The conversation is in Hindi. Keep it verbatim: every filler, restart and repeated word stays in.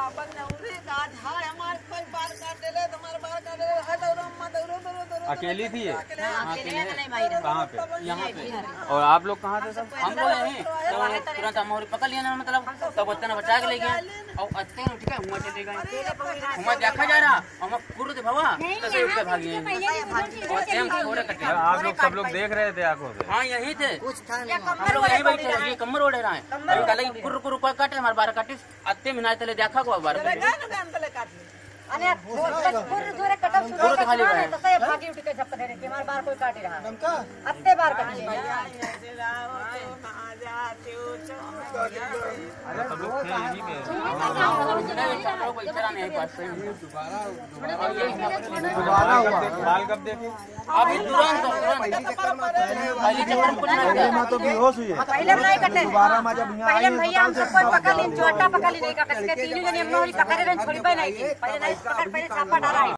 अकेली थी ये? कहाँ पे? यहाँ पे। और आप लोग कहाँ थे सब? हम लोग यहीं तो तुरंत हम पकड़ लिया ना, मतलब तब बच्चा ने बचा के ले गया और अच्छे ठीक है हुआ चले गए हुआ देखा जा रहा हम पूरे थे भवा तसे उठ के भागे हैं। आप लोग सब लोग देख रहे थे आंखों से? हाँ यहीं थे, हम लोग यहीं बैठे हैं, कमर ओढ़े रहे हैं कल कुर कुर ऊपर काटे हमारे बारह काटे अत्ते मिनाए तले देखा को बारह अने पूरे जोरे कटम सुधर खाली है तो से भागी उठ के झपक दे रही हमारे बार कोई काट रहा अत्ते बार काटी है। सब लोग थे यहीं पे? बाल कब देखे? अभी तुरंत तो बेहोश हुई है। पहले नहीं कटे पहले भैया हम सब कोई पकड़ ली चोटा पकड़ ली नहीं कटे तीनों जने हम लोग पकड़े रहे छोड़ी पे नहीं पहले नहीं पकड़ पहले छापा डाला।